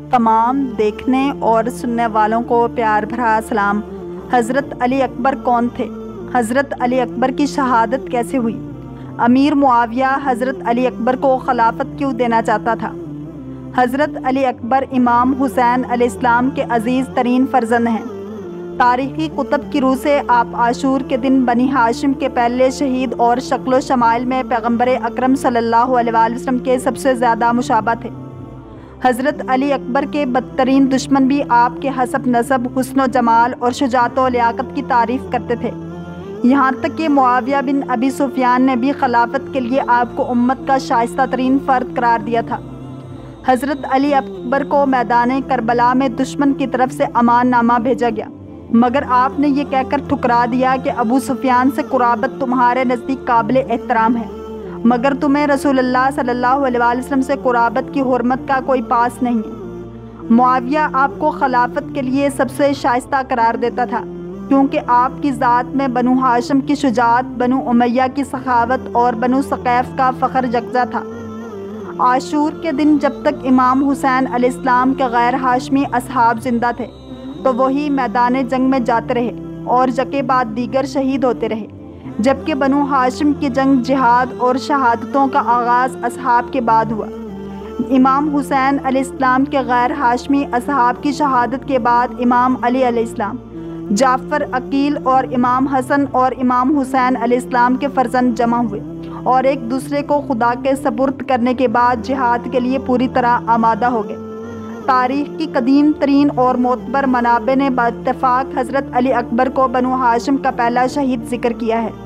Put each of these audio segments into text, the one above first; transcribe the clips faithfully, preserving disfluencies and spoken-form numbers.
تمام دیکھنے اور سننے والوں کو پیار بھرا سلام۔ حضرت علی اکبر کون تھے؟ حضرت علی اکبر کی شہادت کیسے ہوئی؟ امیر معاویہ حضرت علی اکبر کو خلافت کیوں دینا چاہتا تھا؟ حضرت علی اکبر امام حسین علیہ السلام کے عزیز ترین فرزند ہیں۔ تاریخی کتب کی روح سے آپ عاشور کے دن بنی ہاشم کے پہلے شہید اور شکل و شمائل میں پیغمبر اکرم صلی اللہ علیہ وآلہ وسلم کے سب سے زیادہ مشابہ تھے۔ حضرت علی اکبر کے بدترین دشمن بھی آپ کے حسب نسب، حسن و جمال اور شجاعت و لیاقت کی تعریف کرتے تھے، یہاں تک کہ معاویہ بن ابی سفیان نے بھی خلافت کے لیے آپ کو امت کا شائستہ ترین فرد قرار دیا تھا۔ حضرت علی اکبر کو میدان کربلا میں دشمن کی طرف سے امان نامہ بھیجا گیا، مگر آپ نے یہ کہہ کر ٹھکرا دیا کہ ابو سفیان سے قرابت تمہارے نزدیک قابل احترام ہے، مگر تمہیں رسول اللہ صلی اللہ علیہ وآلہ وسلم سے قرابت کی حرمت کا کوئی پاس نہیں ہے۔ معاویہ آپ کو خلافت کے لیے سب سے شائستہ قرار دیتا تھا، کیونکہ آپ کی ذات میں بنو ہاشم کی شجاعت، بنو امیہ کی سخاوت اور بنو ثقیف کا فخر یکجا تھا۔ عاشور کے دن جب تک امام حسین علیہ السلام کے غیر ہاشمی اصحاب زندہ تھے تو وہی میدان جنگ میں جاتے رہے اور یکے بعد دیگر شہید ہوتے رہے، جبکہ بنو ہاشم کی جنگ، جہاد اور شہادتوں کا آغاز اصحاب کے بعد ہوا۔ امام حسین علیہ السلام کے غیر ہاشمی اصحاب کی شہادت کے بعد امام علی علیہ السلام، جعفر، عقیل اور امام حسن اور امام حسین علیہ السلام کے فرزند جمع ہوئے اور ایک دوسرے کو خدا کے سپرد کرنے کے بعد جہاد کے لیے پوری طرح آمادہ ہو گئے۔ تاریخ کی قدیم ترین اور معتبر منابع نے باتفاق حضرت علی اکبر کو بنو ہاشم کا پہلا شہید ذکر کیا ہے۔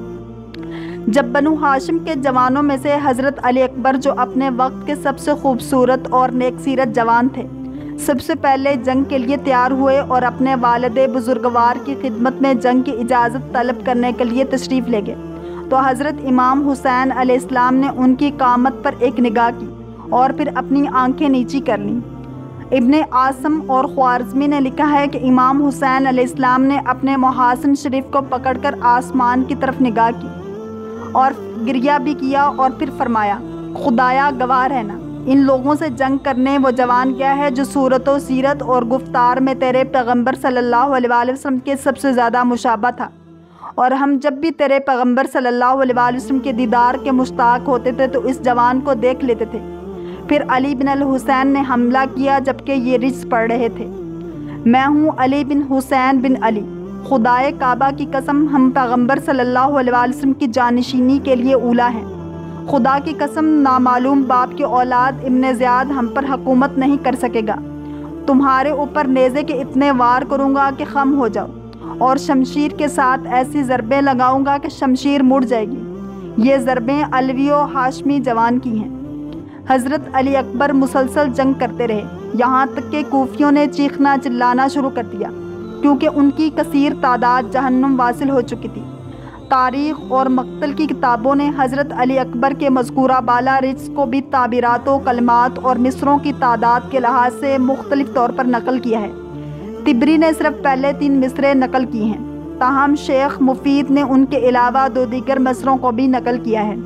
جب بنو ہاشم کے جوانوں میں سے حضرت علی اکبر، جو اپنے وقت کے سب سے خوبصورت اور نیک سیرت جوان تھے، سب سے پہلے جنگ کے لیے تیار ہوئے اور اپنے والد بزرگوار کی خدمت میں جنگ کی اجازت طلب کرنے کے لیے تشریف لے گئے تو حضرت امام حسین علیہ السلام نے ان کی قامت پر ایک نگاہ کی اور پھر اپنی آنکھیں نیچی کر لیں۔ ابن عاصم اور خوارزمی نے لکھا ہے کہ امام حسین علیہ السلام نے اپنے محاسن شریف کو پکڑ کر آسمان کی طرف نگاہ کی اور گریہ بھی کیا اور پھر فرمایا، خدایا گواہ رہنا، ان لوگوں سے جنگ کرنے وہ جوان کیا ہے جو صورت و سیرت اور گفتار میں تیرے پیغمبر صلی اللہ علیہ وآلہ وسلم کے سب سے زیادہ مشابہ تھا، اور ہم جب بھی تیرے پیغمبر صلی اللہ علیہ وآلہ وسلم کے دیدار کے مشتاق ہوتے تھے تو اس جوان کو دیکھ لیتے تھے۔ پھر علی بن الحسین نے حملہ کیا جبکہ یہ رجز پڑھ رہے تھے، میں ہوں علی بن حسین بن علی، خدائے کعبہ کی قسم ہم پیغمبر صلی اللہ علیہ وآلہ وسلم کی جانشینی کے لیے اولیٰ ہیں، خدا کی قسم نامعلوم باپ کی اولاد ابن زیاد ہم پر حکومت نہیں کر سکے گا، تمہارے اوپر نیزے کے اتنے وار کروں گا کہ خم ہو جاؤ، اور شمشیر کے ساتھ ایسی ضربیں لگاؤں گا کہ شمشیر مڑ جائے گی۔ یہ ضربیں علوی و ہاشمی جوان کی ہیں۔ حضرت علی اکبر مسلسل جنگ کرتے رہے، یہاں تک کہ کوفیوں نے چیخنا چلانا شروع کر دیا، کیونکہ ان کی کثیر تعداد جہنم واصل ہو چکی تھی۔ تاریخ اور مقتل کی کتابوں نے حضرت علی اکبر کے مذکورہ بالا رجز کو بھی تعبیرات و کلمات اور مصروں کی تعداد کے لحاظ سے مختلف طور پر نقل کیا ہے۔ طبری نے صرف پہلے تین مصرے نقل کی ہیں، تاہم شیخ مفید نے ان کے علاوہ دو دیگر مصروں کو بھی نقل کیا ہے۔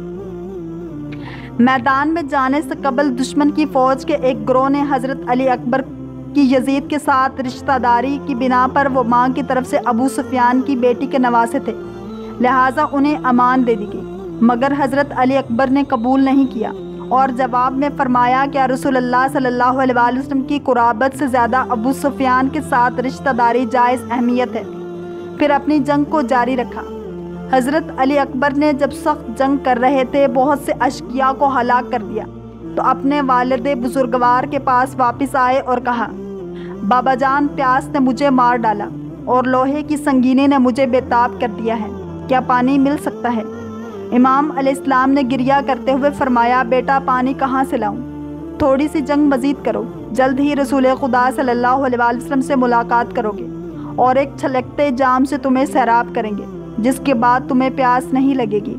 میدان میں جانے سے قبل دشمن کی فوج کے ایک گروہ نے حضرت علی اکبر کی یزید کے ساتھ رشتہ داری کی بنا پر وہ ماں کی طرف سے ابو سفیان کی بیٹی کے نواسے تھے، لہٰذا انہیں امان دے دی گئی، مگر حضرت علی اکبر نے قبول نہیں کیا اور جواب میں فرمایا کہ رسول اللہ صلی اللہ علیہ وآلہ وسلم کی قرابت سے زیادہ ابو سفیان کے ساتھ رشتہ داری جائز اہمیت ہے، پھر اپنی جنگ کو جاری رکھا۔ حضرت علی اکبر نے جب سخت جنگ کر رہے تھے بہت سے اشقیاء کو ہلاک کر دیا تو اپنے والد بزرگوار کے پاس واپس آئے اور کہا، بابا جان، پیاس نے مجھے مار ڈالا اور لوہے کی سنگینی نے مجھے بے تاب کر دیا ہے، کیا پانی مل سکتا ہے؟ امام علیہ السلام نے گریہ کرتے ہوئے فرمایا، بیٹا پانی کہاں سے لاؤں؟ تھوڑی سی جنگ مزید کرو، جلد ہی رسول خدا صلی اللہ علیہ وآلہ وسلم سے ملاقات کرو گے اور ایک چھلکتے جام سے تمہیں سیراب کریں گے، جس کے بعد تمہیں پیاس نہیں لگے گی۔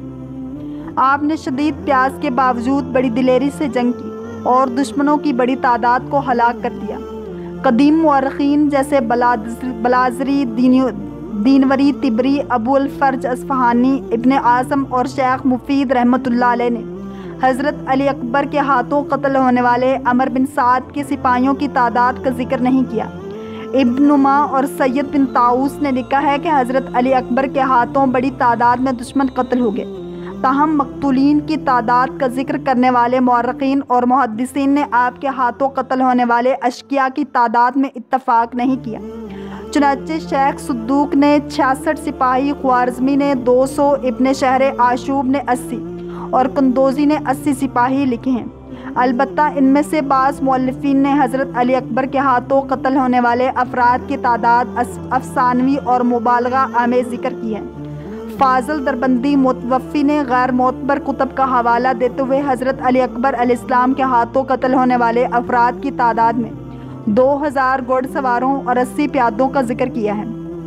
آپ نے شدید پیاس کے باوجود بڑی دلیری سے جنگ کی اور دشمنوں کی بڑی تعداد کو ہلاک کر دیا۔ قدیم مورخین جیسے بلازری، دینوری، طبری، ابو الفرج اصفہانی، ابن عاصم اور شیخ مفید رحمۃ اللہ علیہ نے حضرت علی اکبر کے ہاتھوں قتل ہونے والے عمر بن سعد کے سپاہیوں کی تعداد کا ذکر نہیں کیا۔ ابن نما اور سید بن طاؤس نے لکھا ہے کہ حضرت علی اکبر کے ہاتھوں بڑی تعداد میں دشمن قتل ہو گئے، تاہم مقتولین کی تعداد کا ذکر کرنے والے مورخین اور محدثین نے آپ کے ہاتھوں قتل ہونے والے اشقیاء کی تعداد میں اتفاق نہیں کیا۔ چنانچہ شیخ صدوق نے چھیاسٹھ سپاہی، خوارزمی نے دو سو، ابن شہر آشوب نے اسی اور قندوزی نے اسی سپاہی لکھے ہیں۔ البتہ ان میں سے بعض مؤلفین نے حضرت علی اکبر کے ہاتھوں قتل ہونے والے افراد کی تعداد افسانوی اور مبالغہ آمیز ذکر کی ہے۔ فاضل دربندی متوفی نے غیر معتبر کتب کا حوالہ دیتے ہوئے حضرت علی اکبر علیہ السلام کے ہاتھوں قتل ہونے والے افراد کی تعداد میں دو ہزار گھوڑ سواروں اور اسی پیادوں کا ذکر کیا ہے۔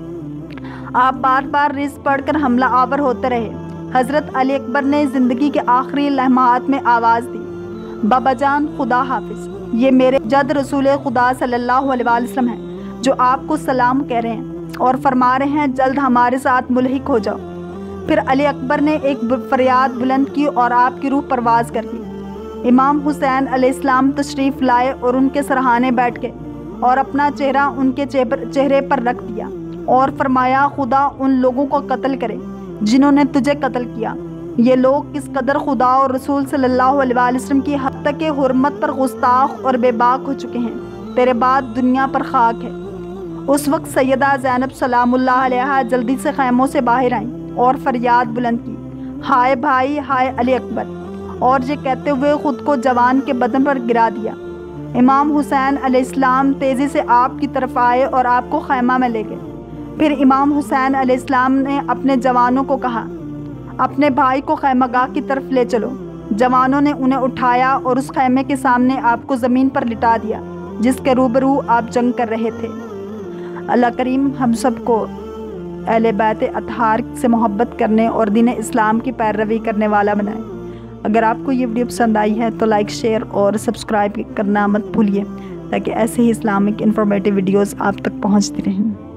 آپ بار بار رز پڑھ کر حملہ آور ہوتے رہے۔ حضرت علی اکبر نے زندگی کے آخری لمحات میں آواز دی، بابا جان خدا حافظ، یہ میرے جد رسول خدا صلی اللہ علیہ وسلم ہیں جو آپ کو سلام کہہ رہے ہیں اور فرما رہے ہیں جلد ہمارے ساتھ ملحق ہو جاؤ۔ پھر علی اکبر نے ایک فریاد بلند کی اور آپ کی روح پرواز کر گئی۔ امام حسین علیہ السلام تشریف لائے اور ان کے سرہانے بیٹھ گئے اور اپنا چہرہ ان کے چہرے پر رکھ دیا اور فرمایا، خدا ان لوگوں کو قتل کرے جنہوں نے تجھے قتل کیا۔ یہ لوگ کس قدر خدا اور رسول صلی اللہ علیہ وسلم کی حد تک حرمت پر گستاخ اور بے باک ہو چکے ہیں، تیرے بعد دنیا پر خاک ہے۔ اس وقت سیدہ زینب سلام اللہ علیہا جلدی سے خیموں سے باہر آئیں اور فریاد بلند کی، ہائے بھائی، ہائے علی اکبر، اور یہ کہتے ہوئے خود کو جوان کے بدن پر گرا دیا۔ امام حسین علیہ السلام تیزی سے آپ کی طرف آئے اور آپ کو خیمہ میں لے گئے۔ پھر امام حسین علیہ السلام نے اپنے جوانوں کو کہا، اپنے بھائی کو خیمہ گاہ کی طرف لے چلو۔ جوانوں نے انہیں اٹھایا اور اس خیمے کے سامنے آپ کو زمین پر لٹا دیا جس کے روبرو آپ جنگ کر رہے تھے۔ اللہ کریم ہم سب کو اہل بیت اطہار سے محبت کرنے اور دین اسلام کی پیروی کرنے والا بنائے۔ اگر آپ کو یہ ویڈیو پسند آئی ہے تو لائک، شیئر اور سبسکرائب کرنا مت بھولیے تاکہ ایسے ہی اسلامک انفارمیٹیو ویڈیوز آپ تک پہنچتی رہیں۔